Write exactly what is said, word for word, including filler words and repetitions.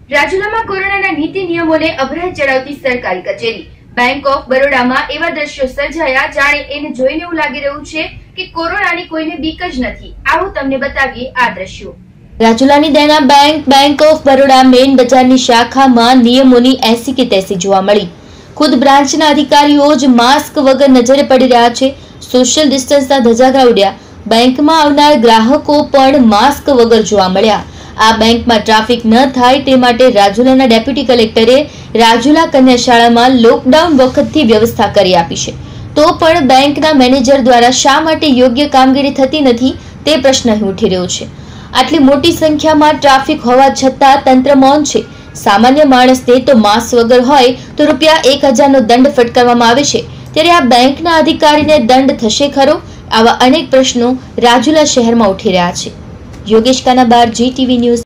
રાજુલામાં કોરોનાના નીતિ નિયમોને અભરાય ચડાવતી સરકારી કચેરી બેંક ઓફ બરોડામાં એવા દ્રશ્યો સર્જાયા જાણે એને જોઈને એવું લાગી રહ્યું છે કે કોરોનાની કોઈને બીક જ નથી। આવો તમને બતાવીએ આ દ્રશ્યો। રાજુલાની Dena bank bank of Baroda main બજારની શાખામાં નિયમોની એસી કે તેસી જોવા મળી। ખુદ બ્રાન્ચના અધિકારીઓ જ માસ્ક વગર નજરે પડી રહ્યા છે। સોશિયલ ડિસ્ટન્સના ધજાગરા ઉડ્યા। બેંકમાં આવનાર ગ્રાહકો પણ માસ્ક વગર જોવા મળ્યા। આ બેંકમાં ટ્રાફિક ન થાય તે માટે રાજુલાના ડેપ્યુટી કલેક્ટરે રાજુલા કન્યા શાળામાં લોકડાઉન વખતથી વ્યવસ્થા કરી આપી છે, તો પણ બેંકના મેનેજર દ્વારા શા માટે યોગ્ય કામગીરી થતી નથી તે પ્રશ્ન અહીં ઉઠી રહ્યો છે। આટલી મોટી સંખ્યામાં ટ્રાફિક હોવા છતાં તંત્ર મૌન છે। સામાન્ય માણસને તો માસ્ક વગર હોય તો રૂપિયા એક હજારનો દંડ ફટકારવામાં આવે છે, ત્યારે આ બેંકના અધિકારીને દંડ થશે ખરો? આવા અનેક પ્રશ્નો રાજુલા શહેરમાં ઉઠી રહ્યા છે। Yogesh Kanabar, Zee TV news.